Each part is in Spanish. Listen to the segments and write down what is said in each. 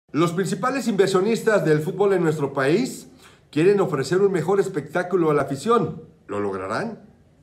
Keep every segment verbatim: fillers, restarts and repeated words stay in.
Los principales inversionistas del fútbol en nuestro país quieren ofrecer un mejor espectáculo a la afición. ¿Lo lograrán?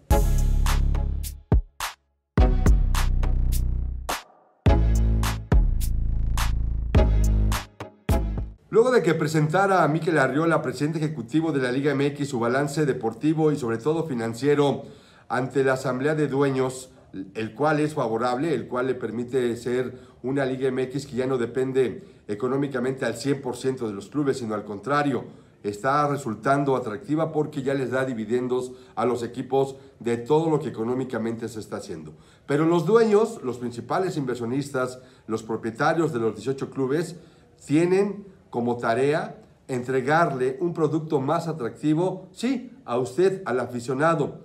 Luego de que presentara a Mikel Arriola, presidente ejecutivo de la Liga M X, su balance deportivo y sobre todo financiero ante la Asamblea de Dueños, el cual es favorable, el cual le permite ser una Liga M X que ya no depende económicamente al cien por ciento de los clubes, sino al contrario, está resultando atractiva porque ya les da dividendos a los equipos de todo lo que económicamente se está haciendo. Pero los dueños, los principales inversionistas, los propietarios de los dieciocho clubes, tienen como tarea entregarle un producto más atractivo, sí, a usted, al aficionado.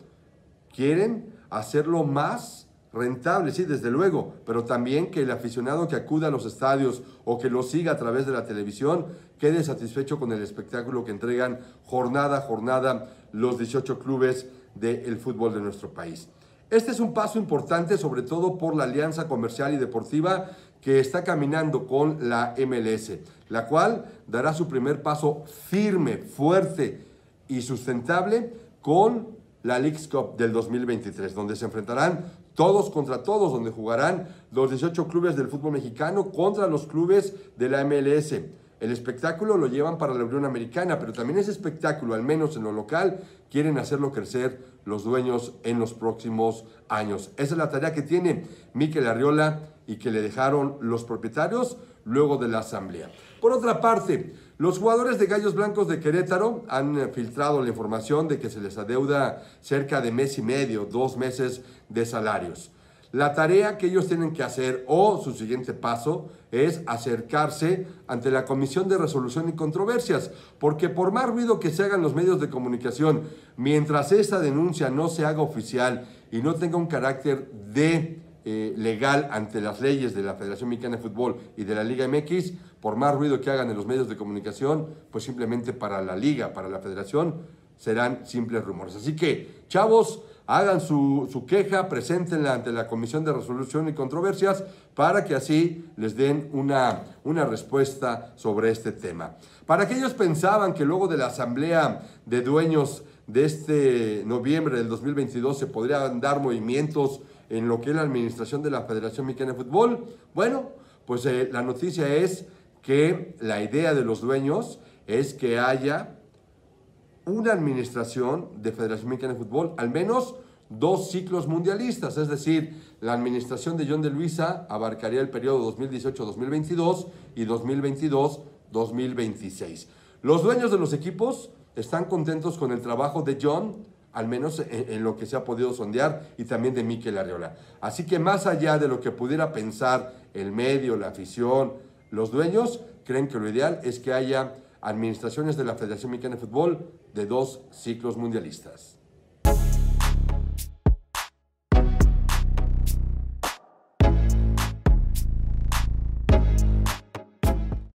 Quieren hacerlo más rentable, sí, desde luego, pero también que el aficionado que acuda a los estadios o que lo siga a través de la televisión quede satisfecho con el espectáculo que entregan jornada a jornada los dieciocho clubes del fútbol de nuestro país. Este es un paso importante, sobre todo por la alianza comercial y deportiva que está caminando con la M L S, la cual dará su primer paso firme, fuerte y sustentable con la Leagues Cup del dos mil veintitrés, donde se enfrentarán todos contra todos, donde jugarán los dieciocho clubes del fútbol mexicano contra los clubes de la M L S. El espectáculo lo llevan para la Unión Americana, pero también ese espectáculo, al menos en lo local, quieren hacerlo crecer los dueños en los próximos años. Esa es la tarea que tiene Mikel Arriola y que le dejaron los propietarios luego de la asamblea. Por otra parte, los jugadores de Gallos Blancos de Querétaro han filtrado la información de que se les adeuda cerca de mes y medio, dos meses de salarios. La tarea que ellos tienen que hacer, o su siguiente paso, es acercarse ante la Comisión de Resolución y Controversias, porque por más ruido que se hagan los medios de comunicación, mientras esta denuncia no se haga oficial y no tenga un carácter de eh, legal ante las leyes de la Federación Mexicana de Fútbol y de la Liga M X, por más ruido que hagan en los medios de comunicación, pues simplemente para la Liga, para la Federación, serán simples rumores. Así que, chavos, hagan su, su queja, preséntenla ante la Comisión de Resolución y Controversias para que así les den una, una respuesta sobre este tema. Para aquellos pensaban que luego de la Asamblea de Dueños de este noviembre del dos mil veintidós se podrían dar movimientos en lo que es la administración de la Federación Mexicana de Fútbol, bueno, pues eh, la noticia es que la idea de los dueños es que haya una administración de Federación Mexicana de Fútbol, al menos dos ciclos mundialistas, es decir, la administración de John de Luisa abarcaría el periodo dos mil dieciocho a dos mil veintidós y dos mil veintidós a dos mil veintiséis. Los dueños de los equipos están contentos con el trabajo de John, al menos en, en lo que se ha podido sondear, y también de Mikel Arriola. Así que más allá de lo que pudiera pensar el medio, la afición, los dueños creen que lo ideal es que haya administraciones de la Federación Mexicana de Fútbol de dos ciclos mundialistas.